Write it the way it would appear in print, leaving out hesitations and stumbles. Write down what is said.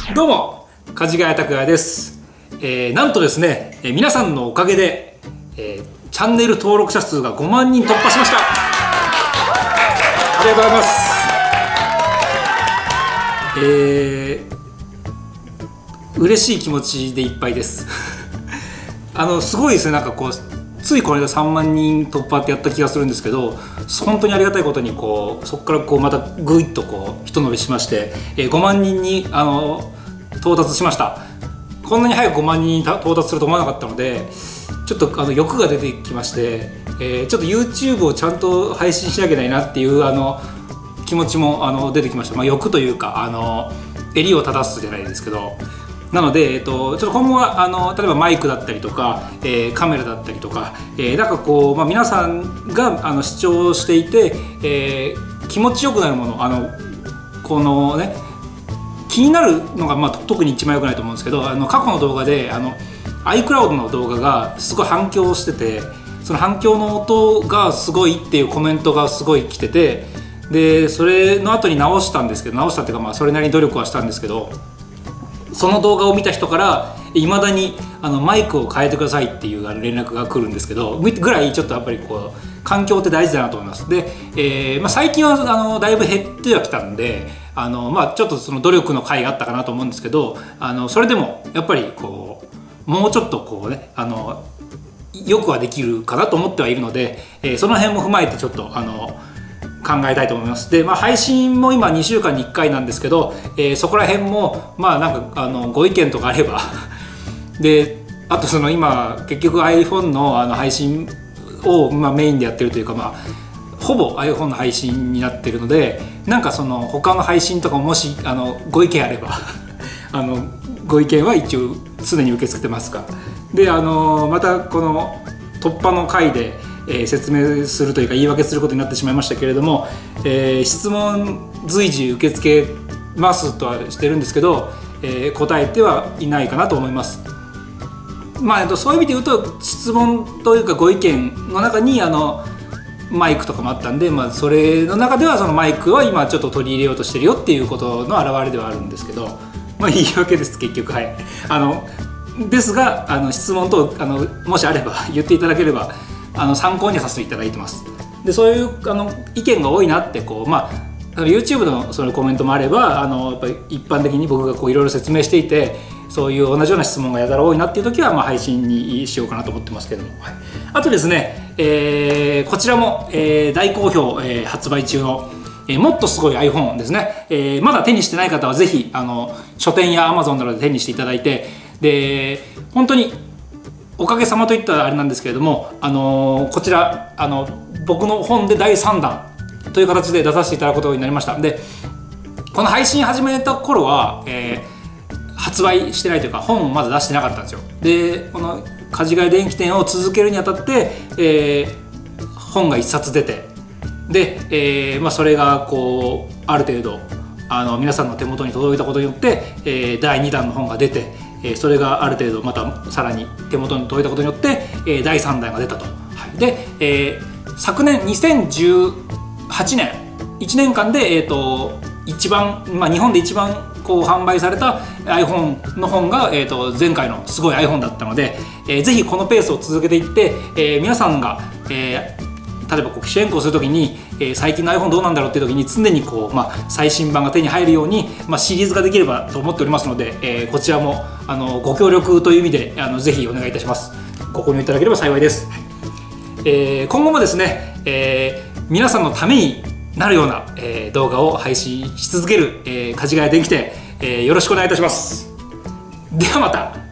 どうも、梶ヶ谷拓也です。なんとですね、皆さんのおかげで、チャンネル登録者数が5万人突破しました。ありがとうございます。嬉しい気持ちでいっぱいです。すごいですね。なんかこうついこの間3万人突破ってやった気がするんですけど、本当にありがたいことにそこからまたぐいっと一伸びしまして、5万人に到達しました。こんなに早く5万人に到達すると思わなかったので、ちょっと欲が出てきまして、ちょっと YouTube をちゃんと配信しなきゃいけないなっていう気持ちも出てきました。欲というか襟を正すじゃないですけど。なので、ちょっと今後は例えばマイクだったりとか、カメラだったりとか、なんか皆さんが視聴していて、気持ちよくなるもの、このね気になるのが、特に一番良くないと思うんですけど、過去の動画でiCloud の動画がすごい反響してて、その反響の音がすごいっていうコメントがすごい来てて、でそれの後に直したっていうか、それなりに努力はしたんですけど、その動画を見た人からいまだにマイクを変えてくださいっていう連絡が来るんですけど、ぐらいちょっとやっぱり環境って大事だなと思います。で、最近はだいぶ減ってはきたんで、ちょっとその努力の甲斐があったかなと思うんですけど、それでもやっぱりもうちょっとよくはできるかなと思ってはいるので、その辺も踏まえてちょっと考えたいと思います。で、配信も今2週間に1回なんですけど、そこら辺もなんかご意見とかあればで、あと今結局 iPhone の配信をメインでやってるというか、ほぼ iPhone の配信になってるので、なんか他の配信とかもしご意見あればご意見は一応常に受け付けてますが、でまたこの突破の回で説明するというか言い訳することになってしまいましたけれども、質問随時受け付けますとはしてるんですけど、答えてはいないかなと思います。そういう意味で言うと、質問というかご意見の中にマイクとかもあったんで、それの中ではそのマイクは今ちょっと取り入れようとしてるよっていうことの表れではあるんですけど、言い訳です結局。はい、ですが質問等もしあれば言っていただければ参考にさせていただいてます。でそういう意見が多いなってYouTube のそのコメントもあれば、やっぱり一般的に僕がいろいろ説明していて、そういう同じような質問がやたら多いなっていう時は配信にしようかなと思ってますけども、はい、あとですね、こちらも、大好評、発売中の、もっとすごい iPhone ですね。まだ手にしてない方はぜひ書店や Amazon などで手にしていただいて、で本当におかげさまといったらあれなんですけれども、こちら僕の本で第3弾という形で出させていただくことになりました。でこの配信始めた頃は、発売してないというか本をまだ出してなかったんですよ。でこの梶ヶ谷電気店を続けるにあたって、本が1冊出て、で、それがある程度皆さんの手元に届いたことによって、第2弾の本が出て、それがある程度またさらに手元に届いたことによって、第3弾が出たと。はい、で、昨年2018年1年間で、一番、日本で一番販売された iPhone の本が、前回のすごい iPhone だったので、ぜひこのペースを続けていって、皆さんが、例えば機種変更するときに、最近の iPhone どうなんだろうっていう時に常に最新版が手に入るように、シリーズができればと思っておりますので、こちらもご協力という意味でぜひお願いいたします。ご購入いただければ幸いです。今後もですね、皆さんのためになるような、動画を配信し続ける、梶ヶ谷電気店、よろしくお願いいたします。ではまた。